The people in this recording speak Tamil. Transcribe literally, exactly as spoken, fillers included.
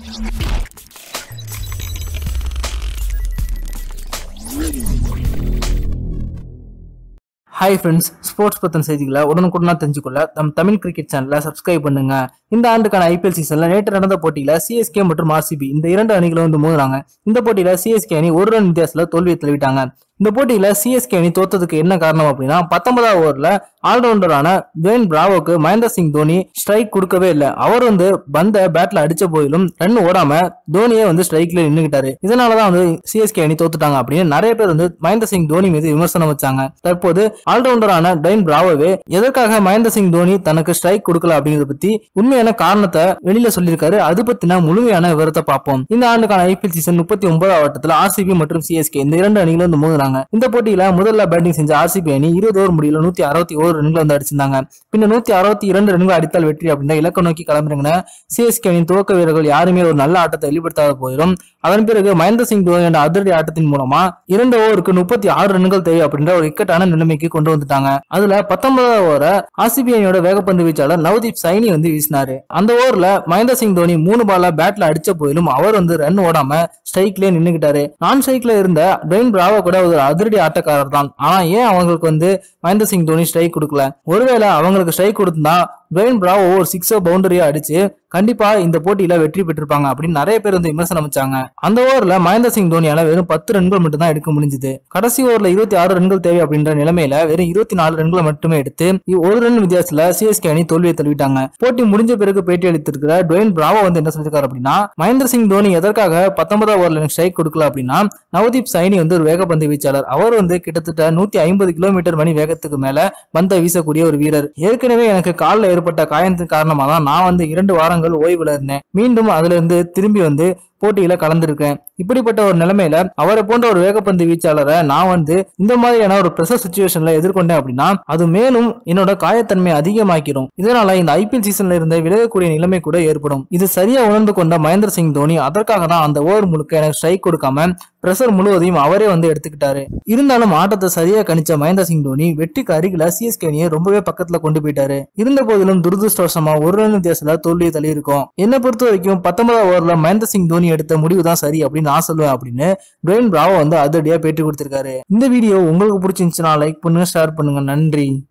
Hi friends, ஸ்போர்ட்ஸ் பத்தின செய்திகளை உடனுக்குடனா தெரிஞ்சுக்கொள்ள நம் தமிழ் கிரிக்கெட் சேனலை சப்ஸ்கிரைப் பண்ணுங்க. இந்த ஆண்டுக்கான ஐபிஎல் சீசன்ல நேற்று நடந்த போட்டியில சிஎஸ்கே மற்றும் ஆர்சிபி இந்த இரண்டு அணிகளும் வந்து மோதுறாங்க. இந்த போட்டியில சிஎஸ்கே அணி ஒரு ரன் வித்தியாசத்துல தோல்வியை தழுவிட்டாங்க. இந்த போட்டியில சிஎஸ்கே அணி தோத்ததுக்கு என்ன காரணம் அப்படின்னா பத்தொன்பதாவது ஓவர்ல ஆல்ரவுண்டரான டுவேன் பிராவோக்கு மகேந்திர சிங் தோனி ஸ்ட்ரைக் கொடுக்கவே இல்லை. அவர் வந்து பந்த பேட்ல அடிச்ச போதிலும் ரன் ஓடாம தோனியே வந்து ஸ்ட்ரைக்ல நின்னுக்கிட்டாரு. இதனாலதான் வந்து சிஎஸ்கே அணி தோத்துட்டாங்க அப்படின்னு நிறைய பேர் வந்து மகேந்திர சிங் தோனி மீது விமர்சனம் வச்சாங்க. தற்போது ஆல்ரவுண்டரான டுவேன் பிராவோவே எதற்காக மகேந்திர சிங் தோனி தனக்கு ஸ்ட்ரைக் கொடுக்கல அப்படிங்கறத பத்தி உண்மையான காரணத்தை வெளியில சொல்லியிருக்காரு. அது பத்தின முழுமையான விவரத்தை பார்ப்போம். இந்த ஆண்டுக்கான ஐபிஎல் சீசன் முப்பத்தி ஒன்பதாவது ஆட்டத்துல ஆர்சிபி மற்றும் சிஎஸ்கே இந்த இரண்டு அணிகளும் வந்து மோதுறாங்க. இந்த போட்டியில முதல்ல பேட்டிங் செஞ்ச ஆர்சிபி அணி இருபது ஓவர் முடியல நூத்தி அறுபத்தி ஒரு ரன்கள் வந்து அடிச்சிருந்தாங்க. பின்ன நூத்தி அறுபத்தி இரண்டு ரன்கள் அடித்தால் வெற்றி அப்படின்ற இலக்க நோக்கி கிளம்புறீங்க. சிஎஸ்கே அணியின் துவக்க வீரர்கள் யாருமே ஒரு நல்ல ஆட்டத்தை வெளிப்படுத்தாத போதிலும் அதன் பிறகு மகேந்திர சிங் தோனி என்ற அதிரடி ஆட்டத்தின் மூலமா இரண்டு ஓவருக்கு முப்பத்தி ஆறு ரன்கள் தேவை அப்படின்ற ஒரு இக்கட்டான நிலைமைக்கு கொண்டு வந்துட்டாங்க. அதுல பத்தொன்பதாவது ஓவரை ஆர்சிபி அணியோட வேகப்பந்து வீச்சாளர் நவ்தீப் சைனி வந்து வீசினாரு. அந்த ஓவர்ல மகேந்திர சிங் தோனி மூணு பால பேட்ல அடிச்ச போதிலும் அவர் வந்து ரன் ஓடாம ஸ்ட்ரைக்லயே நின்னுக்கிட்டாரு. நான் ஸ்ட்ரைக்ல இருந்த டுவேன் பிராவோ கூட ஒரு அதிரடி ஆட்டக்காரர் தான். ஆனா ஏன் அவங்களுக்கு வந்து மகேந்திர சிங் தோனி ஸ்ட்ரைக் கொடுக்கல? ஒருவேளை அவங்களுக்கு ஸ்ட்ரைக் கொடுத்தா டுவேன் பிராவோ ஒரு சிக்ஸோ பவுண்டரியா அடிச்சு கண்டிப்பா இந்த போட்டியில வெற்றி பெற்றிருப்பாங்க அப்படின்னு நிறைய பேர் வந்து விமர்சனம் வச்சாங்க. அந்த ஓவர்ல மகேந்திர சிங் தோனியால வெறும் பத்து ரன்கள் மட்டும் தான் எடுக்க முடிஞ்சது. கடைசி ஓவர்ல இருபத்தி ஆறு ரன்கள் தேவை அப்படின்ற நிலைமையில வெறும் இருபத்தி நாலு ரன்களை மட்டுமே எடுத்து ஒரு ரன் வித்தியாசத்துல சிஎஸ்கே அணி தோல்வியை தழுவிட்டாங்க. போட்டி முடிஞ்ச பிறகு பேட்டி அளித்திருக்கிற டுவேன் பிராவோ வந்து என்ன சொல்லிருக்காரு அப்படின்னா மகேந்திர சிங் தோனி எதற்காக பத்தொன்பதாவது ஓவர்ல எனக்கு ஸ்ட்ரைக் கொடுக்கல அப்படின்னா நவ்தீப் சைனி வந்து ஒரு வேகப்பந்து வீச்சாளர். அவர் வந்து கிட்டத்தட்ட நூத்தி ஐம்பது கிலோமீட்டர் மணி வேகத்துக்கு மேல பந்தை வீசக்கூடிய ஒரு வீரர். ஏற்கனவே எனக்கு காலில் ஏற்பட்ட காயத்தின் காரணமா தான் நான் வந்து இரண்டு வாரங்கள் ஓய்வுல இருந்தேன். மீண்டும் அதுல இருந்து திரும்பி வந்து போட்டியில கலந்துருக்கேன். இப்படிப்பட்ட ஒரு நிலைமையில அவரை போன்ற ஒரு வேகப்பந்து வீச்சாளரை நான் வந்து இந்த மாதிரியான ஒரு பிரஷர் சிச்சுவேஷன்ல எதிர்கொண்டேன் அப்படின்னா அது மேலும் என்னோட காயத்தன்மை அதிகமாக்கிடும். இதனால இந்த ஐபிஎல் சீசன்ல இருந்த விலகக்கூடிய நிலைமை கூட ஏற்படும். இது சரியா உணர்ந்து கொண்ட மகேந்திர சிங் தோனி அதற்காக தான் அந்த ஓவர் முழுக்க எனக்கு ஸ்ட்ரைக் கொடுக்காம பிரஷர் முழுவதையும் அவரே வந்து எடுத்துக்கிட்டாரு. இருந்தாலும் ஆட்டத்தை சரியா கணிச்ச மகேந்திர சிங் தோனி வெற்றிக்கு அருகில சிஎஸ்கே அணியை ரொம்பவே பக்கத்துல கொண்டு போயிட்டாரு. இருந்த போதிலும் துரதிருஷ்டவசமா ஒரு ரன் வித்தியாசத்துல தோல்வியை தள்ளி இருக்கும். என்னை பொறுத்த வரைக்கும் பத்தொன்பதாவது ஓவர்ல மகேந்திர சிங் தோனி எடுத்த முடிவு தான் சரி அப்படின்னு நான் சொல்லுவேன் அப்படின்னு டுவேன் பிராவோ வந்து அதிரடியா பேட்டி கொடுத்திருக்காரு. இந்த வீடியோ உங்களுக்கு பிடிச்சிருந்துச்சுன்னா லைக் பண்ணுங்க, ஷேர் பண்ணுங்க. நன்றி.